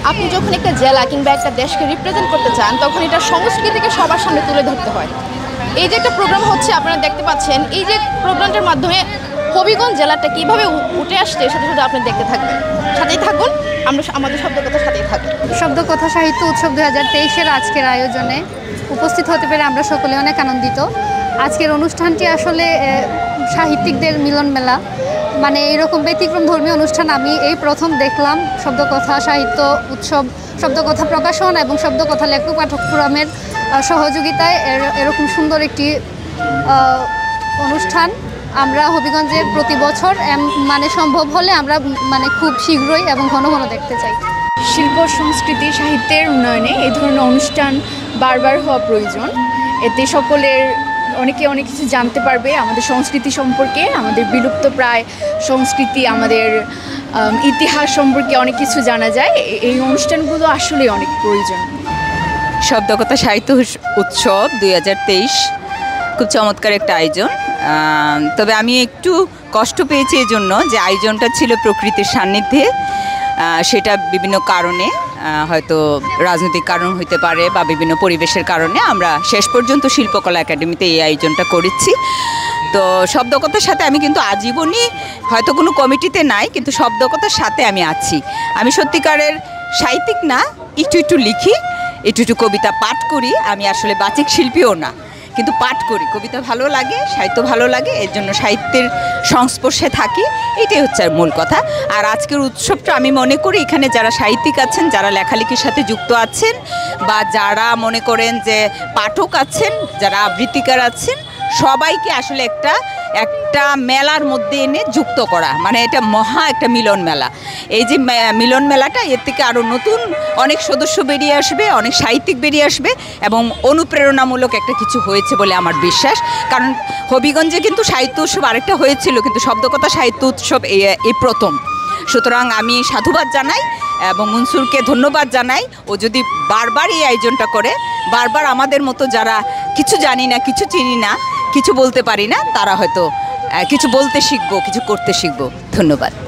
আপনি যখন একটা জেলা কিংবা একটা দেশকে রিপ্রেজেন্ট করতে চান তখন এটা সংস্কৃতিকে সবার সামনে তুলে ধরতে হয়। এই যে একটা প্রোগ্রাম হচ্ছে আপনারা দেখতে পাচ্ছেন, এই যে প্রোগ্রামটার মাধ্যমে হবিগঞ্জ জেলাটা কীভাবে উঠে আসছে সেটা শুধু আপনি দেখতে থাকবেন। সাথেই থাকুন, আমরা আমাদের শব্দকথার সাথেই থাকুন। শব্দকথা সাহিত্য উৎসব 2023-এর আজকের আয়োজনে উপস্থিত হতে পেরে আমরা সকলে অনেক আনন্দিত। আজকের অনুষ্ঠানটি আসলে সাহিত্যিকদের মিলন মেলা, মানে এরকম ব্যতিক্রম ধর্মীয় অনুষ্ঠান আমি এই প্রথম দেখলাম। শব্দকথা সাহিত্য উৎসব, শব্দকথা প্রকাশন এবং শব্দকথা লেখক পাঠক ফোরামের সহযোগিতায় এরকম সুন্দর একটি অনুষ্ঠান আমরা হবিগঞ্জের প্রতি বছর মানে সম্ভব হলে আমরা মানে খুব শীঘ্রই এবং ঘন ঘন দেখতে চাই। শিল্প সংস্কৃতি সাহিত্যের উন্নয়নে এই ধরনের অনুষ্ঠান বারবার হওয়া প্রয়োজন। এতে সকলের অনেকে অনেক কিছু জানতে পারবে আমাদের সংস্কৃতি সম্পর্কে, আমাদের বিলুপ্ত প্রায় সংস্কৃতি, আমাদের ইতিহাস সম্পর্কে অনেক কিছু জানা যায়। এই অনুষ্ঠানগুলো আসলে অনেক প্রয়োজন। শব্দকথা সাহিত্য উৎসব 2023 খুব চমৎকার একটা আয়োজন। তবে আমি একটু কষ্ট পেয়েছি এই জন্য যে আয়োজনটা ছিল প্রকৃতির সান্নিধ্যে। সেটা বিভিন্ন কারণে, হয়তো রাজনৈতিক কারণ হতে পারে বা বিভিন্ন পরিবেশের কারণে আমরা শেষ পর্যন্ত শিল্পকলা একাডেমিতে এই আয়োজনটা করেছি। তো শব্দকথার সাথে আমি কিন্তু আজীবনই, হয়তো কোনো কমিটিতে নাই, কিন্তু শব্দকথার সাথে আমি আছি। আমি সত্যিকারের সাহিত্যিক না, একটু লিখি, একটু কবিতা পাঠ করি। আমি আসলে বাচিক শিল্পীও না, কিন্তু পাঠ করি, কবিতা ভালো লাগে, সাহিত্য ভালো লাগে, এর জন্য সাহিত্যের সংস্পর্শে থাকি। এটাই হচ্ছে মূল কথা। আর আজকের উৎসবটা আমি মনে করি এখানে যারা সাহিত্যিক আছেন, যারা লেখালেখির সাথে যুক্ত আছেন, বা যারা মনে করেন যে পাঠক আছেন, যারা আবৃত্তিকার আছেন, সবাইকে আসলে একটা মেলার মধ্যে এনে যুক্ত করা, মানে এটা মহা একটা মিলন মেলা। এই যে মিলন মেলাটা, এর থেকে আরও নতুন অনেক সদস্য বেরিয়ে আসবে, অনেক সাহিত্যিক বেরিয়ে আসবে এবং অনুপ্রেরণামূলক একটা কিছু হয়েছে বলে আমার বিশ্বাস। কারণ হবিগঞ্জে কিন্তু সাহিত্য উৎসব আরেকটা হয়েছিল, কিন্তু শব্দকথা সাহিত্য উৎসব এই প্রথম। সুতরাং আমি সাধুবাদ জানাই এবং মনসুরকে ধন্যবাদ জানাই। ও যদি বারবার এই আয়োজনটা করে, বারবার আমাদের মতো যারা কিছু জানি না, কিছু চিনি না, কিছু বলতে পারি না, তারা হয়তো কিছু বলতে শিখবো, কিছু করতে শিখবো। ধন্যবাদ।